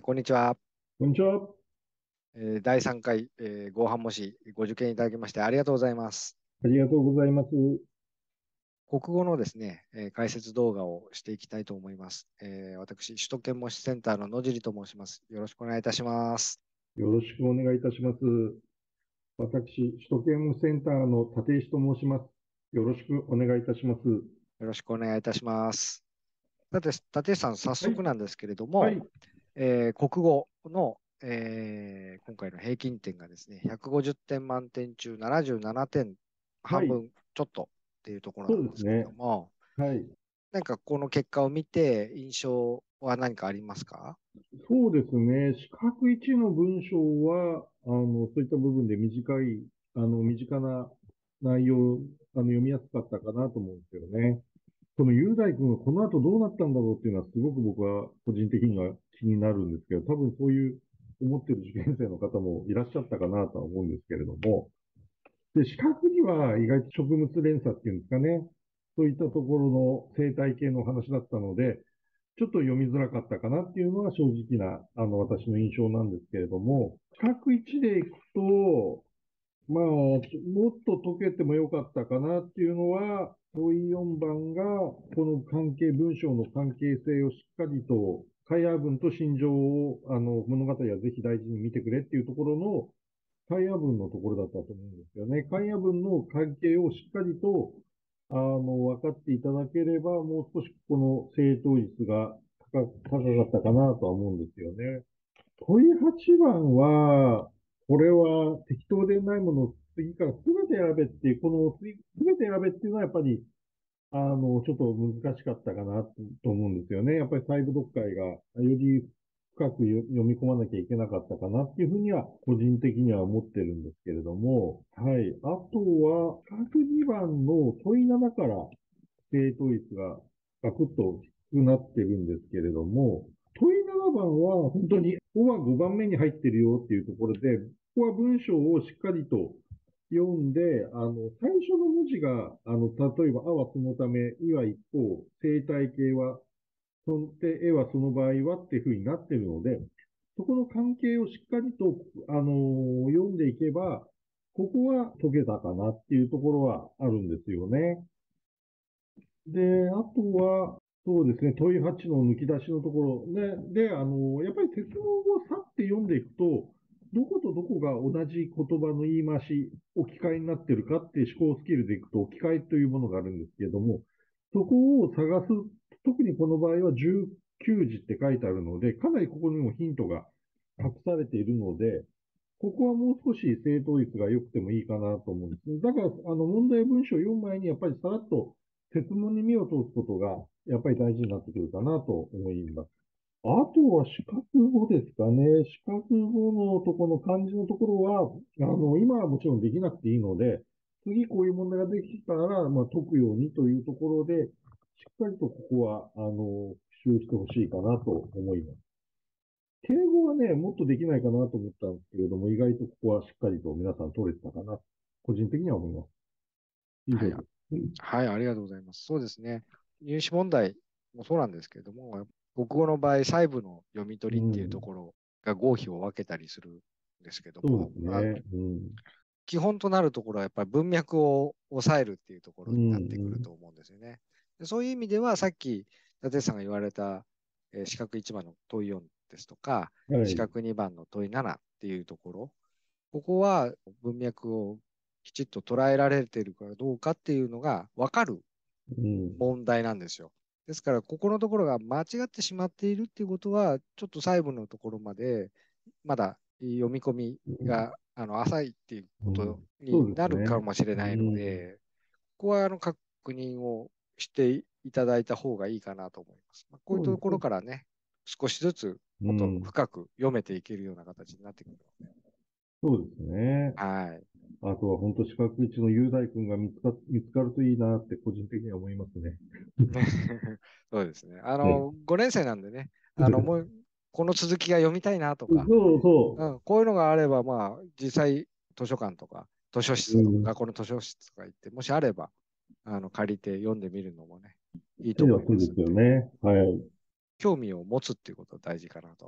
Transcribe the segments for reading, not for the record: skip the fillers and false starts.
こんにちは。 こんにちは。 第3回、合板模試ご受験いただきましてありがとうございます。 ありがとうございます。 国語のですね、解説動画をしていきたいと思います。私、首都圏模試センターの野尻と申します。よろしくお願いいたします。 よろしくお願いいたします。私、首都圏無センターの立石と申します。よろしくお願いいたします。 よろしくお願いいたします。さて、立石さん、早はい、 速なんですけれども、 はい、 国語の、今回の平均点がですね、150点満点中77点、 はい、 半分ちょっとっていうところそなんですけれどうですね。 も、 はい。 何かこの結果を見て印象は何かありますか？ そうですね。四角一の文章は、そういった部分で身近な内容、読みやすかったかなと思うんですよね。その雄大君がこの後どうなったんだろうっていうのはすごく僕は個人的には気になるんですけど、多分そういう思ってる受験生の方もいらっしゃったかなとは思うんですけれども、で、視覚には意外と植物連鎖っていうんですかね、そういったところの生態系の話だったので、ちょっと読みづらかったかなっていうのは正直な、私の印象なんですけれども、視覚1でいくと、まあ、もっと解けてもよかったかなっていうのは、問い4番が、この文章の関係性をしっかりと、会話文と心情を、物語はぜひ大事に見てくれっていうところの、会話文のところだったと思うんですよね。会話文の関係をしっかりと、分かっていただければ、もう少しこの正答率が高かったかなとは思うんですよね。問い8番は、これは適当でないものを次から全て選べっていう、この全て選べっていうのはやっぱり、ちょっと難しかったかなと思うんですよね。やっぱり細部読解がより深く読み込まなきゃいけなかったかなっていうふうには、個人的には思ってるんですけれども、はい。あとは、各2番の問い7から正答率がガクッと低くなってるんですけれども、問い7番は本当に、ここは5番目に入ってるよっていうところで、ここは文章をしっかりと読んで、最初の文字が、例えば、あはそのため、いは一方、生態系は、絵はその場合はっていうふうになってるので、そこの関係をしっかりと、読んでいけば、ここは解けたかなっていうところはあるんですよね。で、あとは、そうですね、問い8の抜き出しのところで、やっぱり鉄道をさって読んでいくと、どことどこが同じ言葉の言い回し、置き換えになってるかっていう思考スキルでいくと置き換えというものがあるんですけれども、そこを探す、特にこの場合は19字って書いてあるので、かなりここにもヒントが隠されているので、ここはもう少し正答率が良くてもいいかなと思うんです。だから、問題文章を読む前に、やっぱりさらっと設問に目を通すことが、やっぱり大事になってくるかなと思います。あとは視覚語ですかね。視覚語のところの漢字のところは、今はもちろんできなくていいので、次こういう問題ができたら、まあ、解くようにというところで、しっかりとここは、復習してほしいかなと思います。敬語はね、もっとできないかなと思ったんですけれども、意外とここはしっかりと皆さん取れてたかな、個人的には思います。以はい、 上です。うん、 はい、ありがとうございます。そうですね。入試問題もそうなんですけれども、国語の場合、細部の読み取りっていうところが合否を分けたりするんですけども、 そうですね。うん。 基本となるところはやっぱり文脈を抑えるっていうとこうろになってくるん。 と思うんですよね。でそういう意味では、さっき立石さんが言われた、四角1番の問い4ですとか、四はい。 角2番の問い7っていうところ、ここは文脈をきちっと捉えられているかどうかっていうのが分かるうん。 問題なんですよ。ですから、ここのところが間違ってしまっているっていうことは、ちょっと細部のところまで、まだ読み込みが浅いっていううん。 ことそうになるかですね。 もしれうないのん。 で、ここは確認をしていただいた方がいいかなと思います。こういうところそうですね。 からね、少しずつもっとうん。 深く読めていけるような形になってくるので。 そうですね。 はい。 あとは本当四角一の雄大君が見つかるといいなって個人的には思いますね。 そうですね。 はい。 5年生なんでね、もう、この続きが読みたいなとか、 そうそこういうのがあれば、まあ、実際、図書館とか、図書う。 室とか、 うん。 学校の図書室とか行って、もしあれば、借りて読んでみるのもね、いいと手は思いそうですよますんで、 ね。はい。 興味を持つっていうことが大事かなと思います。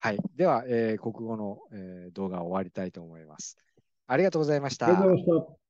はい。では、国語の、動画を終わりたいと思います。ありがとうございましありがとうた。 ございました。